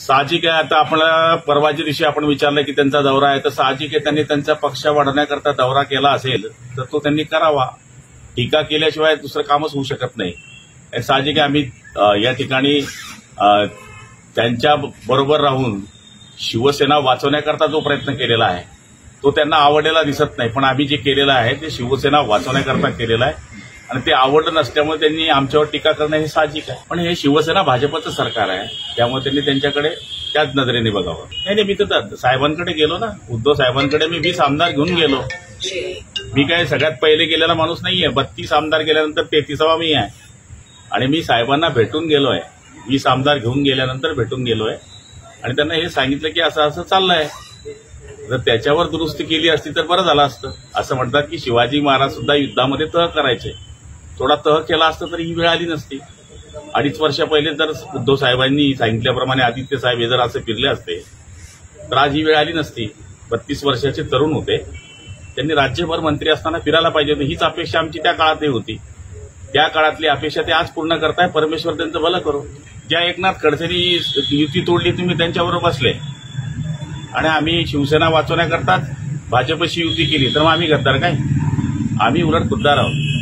साहजिक आहे. आता आपल्याला परवाच्या दिवशी आपण विचारलं की त्यांचा दौरा आहे, तर साहजिक आहे त्यांनी त्यांचा पक्ष वाढवण्याकरता दौरा केला असेल तर तो त्यांनी करावा. टीका केल्याशिवाय दुसरं कामच होऊ शकत नाही. साहजिक आहे आम्ही या ठिकाणी त्यांच्या बरोबर राहून शिवसेना वाचवण्याकरता जो प्रयत्न केलेला आहे तो त्यांना आवडलेला दिसत नाही, पण आम्ही जे केलेलं आहे ते शिवसेना वाचवण्याकरता केलेलं आहे आणि ते आवडलं नसल्यामुळे त्यांनी आमच्यावर टीका करणं हे साहजिक आहे. पण हे शिवसेना भाजपचं सरकार आहे, त्यामुळे त्यांनी त्यांच्याकडे त्याच नजरेने बघावं. नाही, मी तर साहेबांकडे गेलो ना, उद्धव साहेबांकडे मी 20 आमदार घेऊन गेलो. मी काय सगळ्यात पहिले गेलेला माणूस नाहीये. 32 आमदार गेल्यानंतर 33वा मी आहे आणि मी साहेबांना भेटून गेलोय. 20 आमदार घेऊन गेल्यानंतर भेटून गेलोय आणि त्यांना हे सांगितलं की असं असं चाललंय. जर त्याच्यावर दुरुस्ती केली असती तर बरं झालं असतं. असं म्हणतात की शिवाजी महाराज सुद्धा युद्धामध्ये तह करायचे. थोडा तह केला असता तर ही वेळ आली नसती. 2.5 वर्ष पहिले जर उद्धव साहेबांनी सांगितल्याप्रमाणे आदित्य साहेब हे जर असं फिरले असते तर आज ही वेळ आली नसती. 32 वर्षाचे तरुण होते, त्यांनी राज्यभर मंत्री असताना फिरायला पाहिजे होते. हीच अपेक्षा आमची त्या काळातही होती. त्या काळातली अपेक्षा ते आज पूर्ण करताय. परमेश्वर त्यांचं भलं करो. ज्या एकनाथ खडसेंनी युती तोडली तुम्ही त्यांच्याबरोबर बसले आणि आम्ही शिवसेना वाचवण्याकरताच भाजपशी युती केली, तर मग आम्ही गद्दार काय? आम्ही उलट खुद्दार आहोत.